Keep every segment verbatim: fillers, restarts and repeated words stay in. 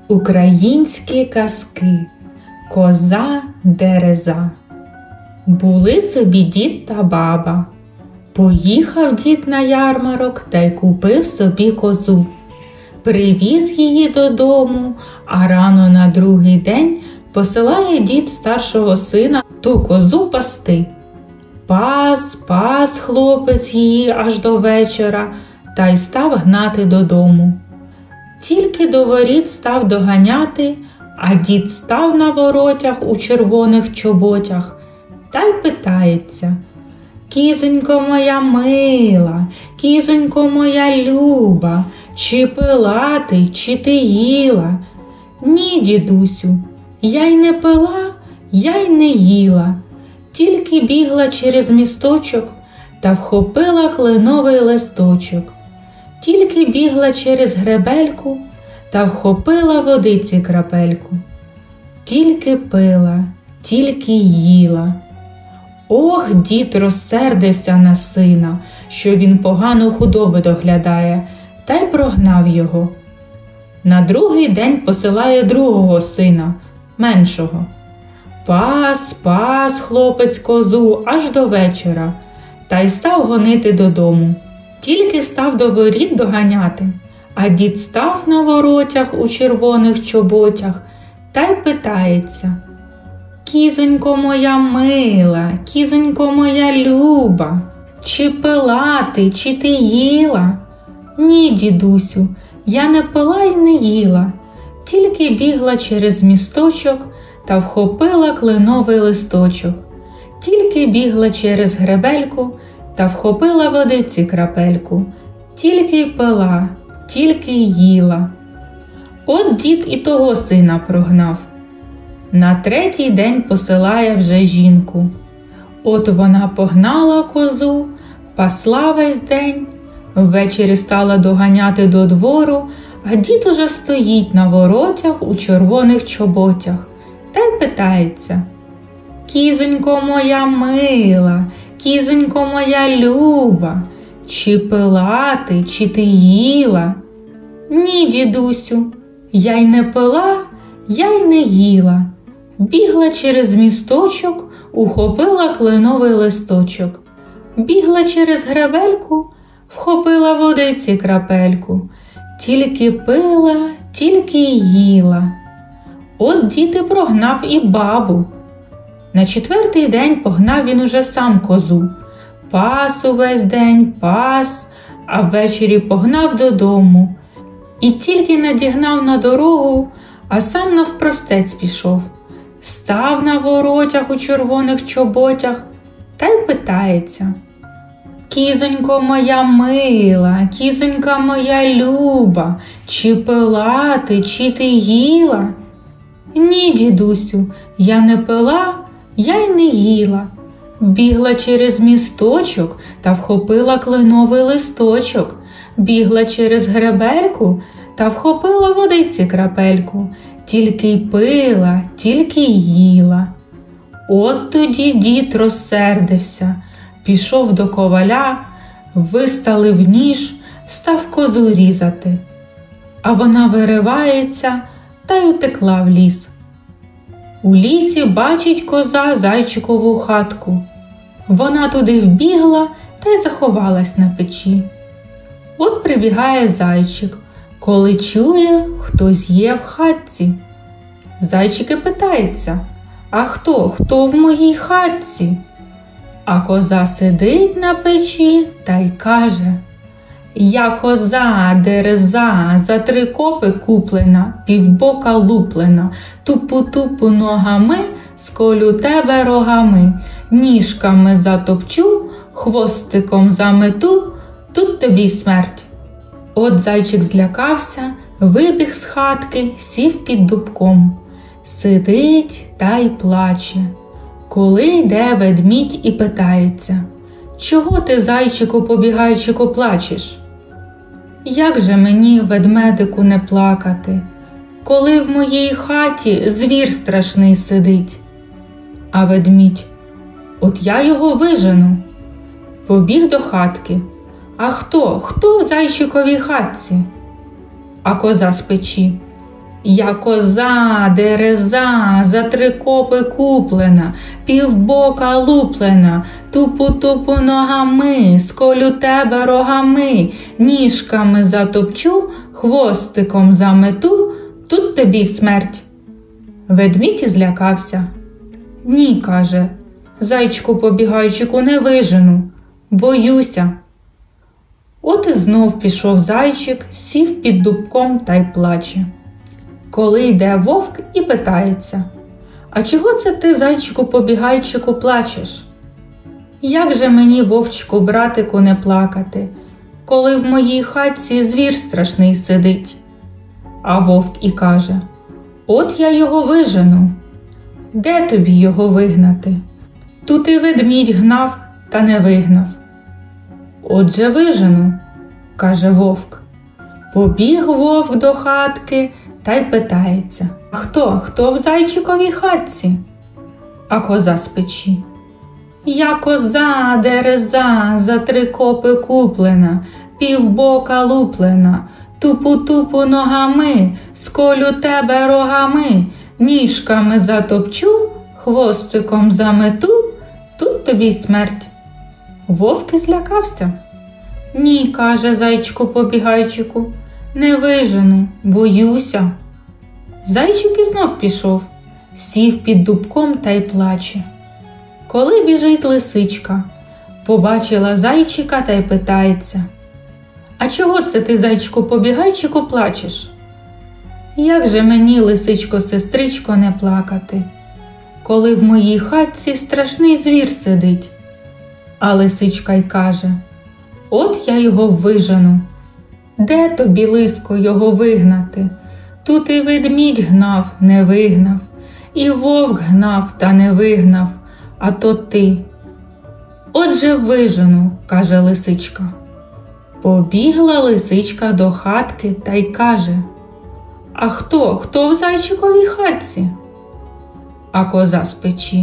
Українські казки. Коза Дереза. Були собі дід та баба. Поїхав дід на ярмарок та й купив собі козу. Привіз її додому, а рано на другий день посилає дід старшого сина ту козу пасти. Пас, пас хлопець її аж до вечора та й став гнати додому. Тільки до воріт став доганяти, а дід став на воротях у червоних чоботях та й питається: «Кізонько моя мила, кізонько моя люба, чи пила ти, чи ти їла?» «Ні, дідусю, я й не пила, я й не їла, тільки бігла через місточок та вхопила кленовий листочок. Тільки бігла через гребельку та вхопила водиці крапельку. Тільки пила, тільки їла». Ох, дід розсердився на сина, що він погано худоби доглядає, та й прогнав його. На другий день посилає другого сина, меншого. Пас, пас хлопець козу аж до вечора, та й став гонити додому. Тільки став до воріт доганяти, а дід став на воротях у червоних чоботях та й питається: «Кізонько моя мила, кізонько моя люба, чи пила ти, чи ти їла?» «Ні, дідусю, я не пила й не їла, тільки бігла через місточок та вхопила кленовий листочок. Тільки бігла через гребельку та вхопила водиці крапельку. Тільки пила, тільки їла». От дід і того сина прогнав. На третій день посилає вже жінку. От вона погнала козу, пасла весь день, ввечері стала доганяти до двору, а дід уже стоїть на воротях у червоних чоботях та й питається: «Кізонько моя мила, кізонько моя люба, чи пила ти, чи ти їла?» «Ні, дідусю, я й не пила, я й не їла, бігла через місточок, ухопила кленовий листочок. Бігла через гребельку, вхопила водиці крапельку. Тільки пила, тільки їла». От дід і прогнав і бабу. На четвертий день погнав він уже сам козу. Пас увесь день, пас, а ввечері погнав додому. І тільки надігнав на дорогу, а сам навпростець пішов. Став на воротях у червоних чоботях та й питається: «Кізонько моя мила, кізонька моя люба, чи пила ти, чи ти їла?» «Ні, дідусю, я не пила, я й не їла, бігла через місточок та вхопила кленовий листочок. Бігла через гребельку та вхопила водиці крапельку. Тільки й пила, тільки й їла». От тоді дід розсердився, пішов до коваля, виставив ніж, став козу різати. А вона виривається та й утекла в ліс. У лісі бачить коза зайчикову хатку. Вона туди вбігла та й заховалась на печі. От прибігає зайчик, коли чує, хтось є в хатці. Зайчик і питається: «А хто, хто в моїй хатці?» А коза сидить на печі та й каже: «Я коза Дереза, за три копи куплена, півбока луплена, тупу-тупу ногами, сколю тебе рогами, ніжками затопчу, хвостиком замету, тут тобі й смерть». От зайчик злякався, вибіг з хатки, сів під дубком. Сидить та й плаче. Коли йде ведмідь і питається: «Чого ти, зайчику побігайчику, плачеш?» «Як же мені, ведмедику, не плакати, коли в моїй хаті звір страшний сидить?» А ведмідь: «От я його вижену». Побіг до хатки. «А хто, хто в зайчиковій хатці?» А коза з печі: Я коза, дереза, за три копи куплена, півбока луплена, тупу-тупу ногами, сколю тебе рогами, ніжками затопчу, хвостиком замету, тут тобі смерть. Ведмідь і злякався. Ні, каже, зайчику-побігайчику, не вижену, боюся. От і знов пішов зайчик, сів під дубком та й плаче. Коли йде вовк і питається: «А чого це ти, зайчику-побігайчику, плачеш?» «Як же мені, вовчику, братику, не плакати, коли в моїй хатці звір страшний сидить?» А вовк і каже: «От я його вижену». «Де тобі його вигнати? Тут і ведмідь гнав, та не вигнав». «Отже вижену», – каже вовк. Побіг вовк до хатки та й питається: «А хто, хто в зайчиковій хатці?» А коза з печі: «Я коза, дереза, за три копи куплена, півбока луплена, тупу-тупу ногами, сколю тебе рогами, ніжками затопчу, хвостиком замету, тут тобі смерть». Вовк і злякався. «Ні, – каже зайчику-побігайчику, – не вижену, боюся». Зайчик і знов пішов, сів під дубком та й плаче. Коли біжить лисичка, побачила зайчика та й питається: «А чого це ти, зайчику-побігайчику, плачеш?» «Як же мені, лисичко-сестричко, не плакати, коли в моїй хатці страшний звір сидить?» А лисичка й каже: «От я його вижену». «Де тобі, лиско, його вигнати? Тут і ведмідь гнав, не вигнав, і вовк гнав, та не вигнав, а то ти». «Отже вижену», – каже лисичка. Побігла лисичка до хатки та й каже: «А хто, хто в зайчиковій хатці?» А коза з печі: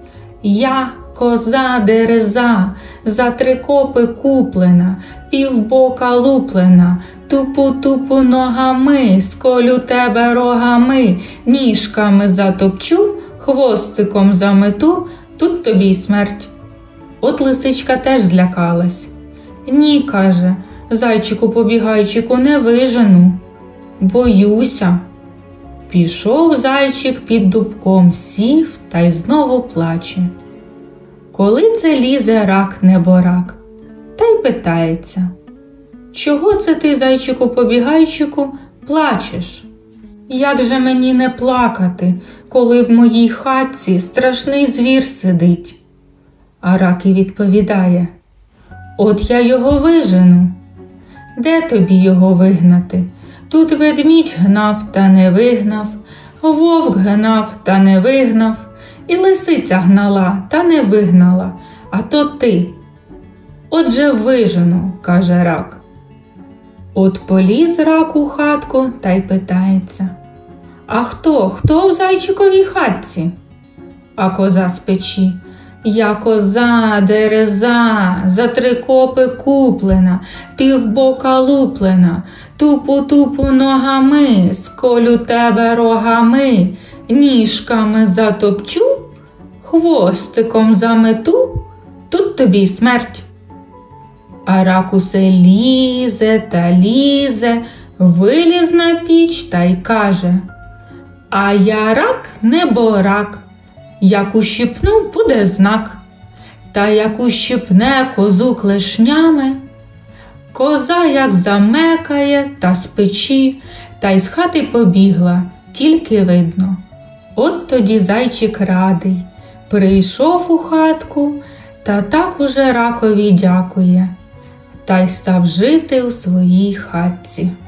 «Я коза, дереза, за три копи куплена, півбока луплена, тупу-тупу ногами, сколю тебе рогами, ніжками затопчу, хвостиком замету, тут тобі й смерть». От лисичка теж злякалась. «Ні, – каже, – зайчику-побігайчику, не вижену, боюся». Пішов зайчик під дубком, сів та й знову плаче. Коли це лізе рак неборак, та й питається: «Чого це ти, зайчику-побігайчику, плачеш? Як же мені не плакати, коли в моїй хатці страшний звір сидить?» А рак і відповідає: «От я його вижену». «Де тобі його вигнати? Тут ведмідь гнав, та не вигнав, вовк гнав, та не вигнав, і лисиця гнала, та не вигнала, а то ти». «Отже вижену», – каже рак. От поліз рак у хатку та й питається: «А хто, хто в зайчиковій хатці?» А коза з печі: «Я коза, дереза, за три копи куплена, півбока луплена, тупу-тупу ногами, сколю тебе рогами, ніжками затопчу, хвостиком замету, тут тобі й смерть». А рак усе лізе та лізе, виліз на піч та й каже: «А я рак неборак, як ущипну, буде знак». Та як ущипне козу клешнями, коза як замекає та з печі, та й з хати побігла, тільки видно. От тоді зайчик радий, прийшов у хатку, та так уже ракові дякує, та й став жити у своїй хатці.